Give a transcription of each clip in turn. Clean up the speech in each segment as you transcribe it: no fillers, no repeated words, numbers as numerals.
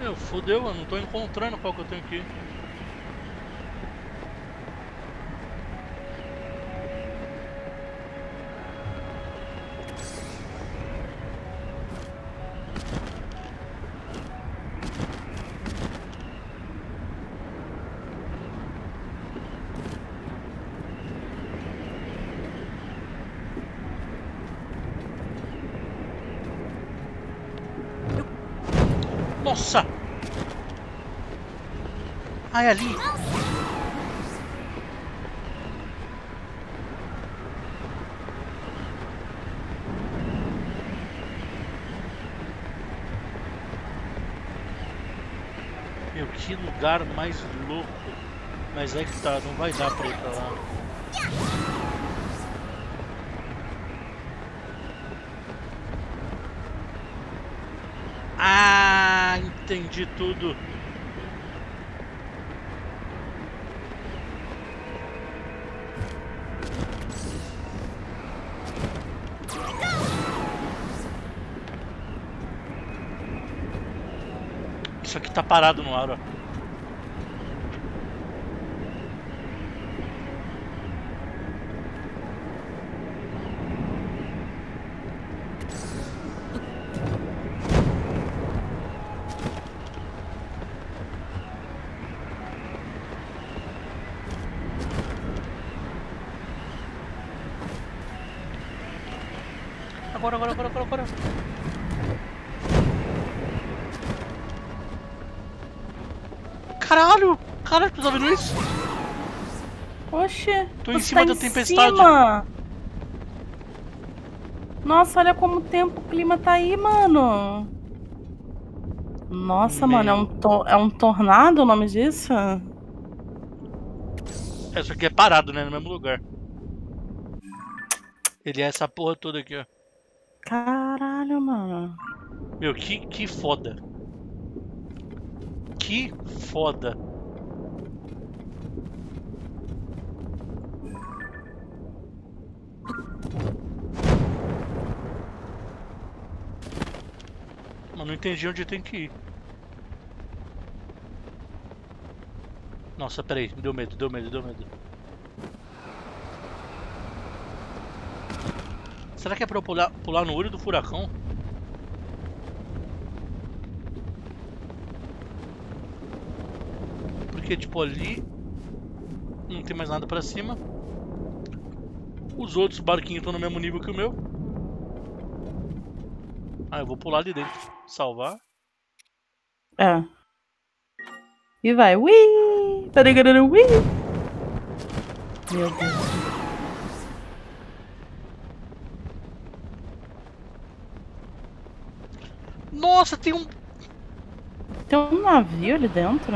Meu, fodeu, eu não tô encontrando qual que eu tenho aqui. Nossa! Ai, ali! Meu, que lugar mais louco! Mas é que tá, não vai dar pra ir pra lá. Ah, entendi tudo. Isso aqui tá parado no ar, ó. Agora. Caralho! Caralho, tu tá vendo isso? Oxê, Tô em você cima tá da em tempestade. cima. Nossa, olha como o tempo, o clima tá aí, mano. Nossa, mano, Meu. é um tornado o nome disso? Isso aqui é parado, né? No mesmo lugar. Ele é essa porra toda aqui, ó. Caralho, mano. Meu, que foda. Que foda. Mas não entendi onde tem que ir. Nossa, peraí. Deu medo. Será que é pra eu pular no olho do furacão? Porque, tipo, ali não tem mais nada pra cima. Os outros barquinhos estão no mesmo nível que o meu. Ah, eu vou pular ali dentro. Salvar. É. E vai. Ui! Tararara, ui! Meu Deus. Nossa, tem um... Tem um navio ali dentro?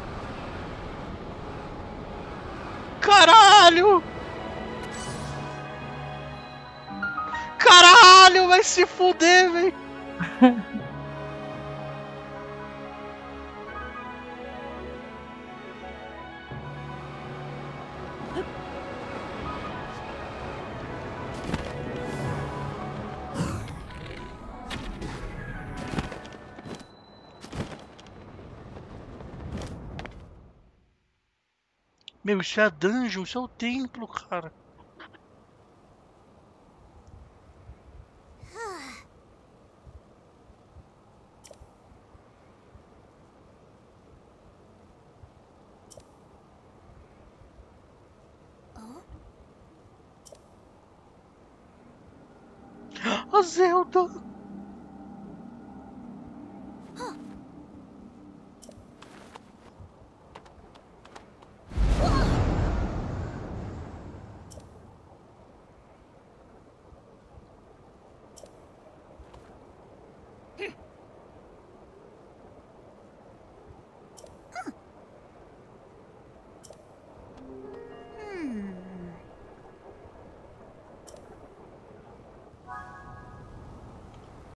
Caralho! Caralho, vai se fuder, velho! Meu, isso é a dungeon, isso é o templo, cara. A Zelda!